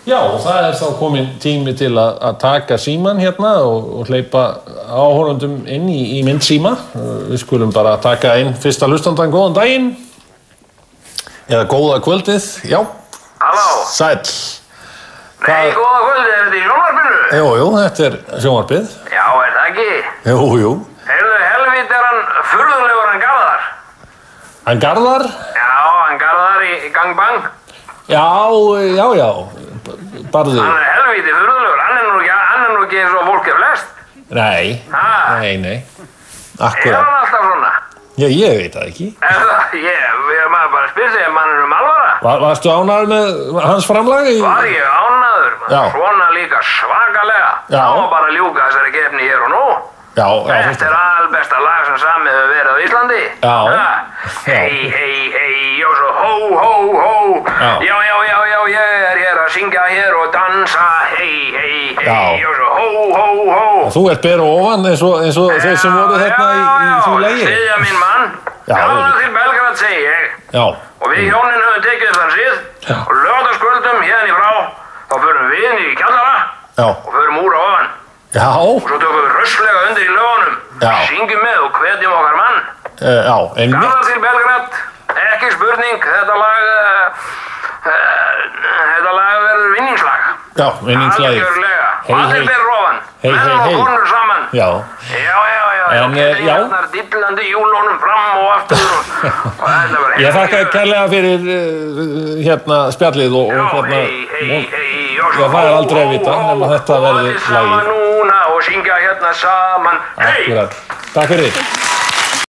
Já, það þá kominn tími til að taka síman hérna og hleypa áhorfendum inn í myndsíma. Við skulum bara taka inn fyrsta hlustandan, góðan daginn. Eða góða kvöldið, já. Halló. Sæll. Nei, góða kvöldið, þetta í sjónvarpinu? Jú, þetta sjónvarpið. Já, það ekki? Jú. Heyrðu, helvít hann furðulegur hann Garðar. Hann Garðar? Já, hann Garðar í gangbang. Já. Barðu. Hann helvíti furðulegur, hann er nú ekki eins og fólk flest. Nei. Akkurat. Hann alltaf svona? Já, ég veit það ekki. Maður bara spyr sig ef mann alvara. Varstu ánægður með hans framlag? Var ég ánægður, svona líka svakalega. Það var bara að ljúka þessari keppni hér og nú. Já. Þetta albesta lag sem samið hefur verið á Íslandi. Hei, og svo hó. Já, ég hér að syngja hér og dansa. Hei, og svo hó. Þú ert ber og ofan eins og þeir sem voru þarna í því lagi. Já, stiðja minn mann. Gaman til Belgrad, segi ég. Já. Og við hjónin höfum tekið þann síð. Og lögðarskvöldum hérna í frá. Þá förum við inn í kjallara. Já. Og förum úr á ofan. Já. Og svo tökum við rösslega undir í lögunum. Já. Syngjum með og hvetjum okkar mann. Já, einmitt. Garðar til Belgrad, ekki spurning, þetta lag verður vinningslag. Já, vinningslag. Algjörlega. Allir ber ofan. Menn og konur saman. Já. En hérna dillandi hjúlunum fram og aftur og þetta var Ég þakka kærlega fyrir spjallið og hei, það er aldrei að vita nema þetta verði lagið. Saman núna og syngja hérna saman. Akkurat. Takk fyrir.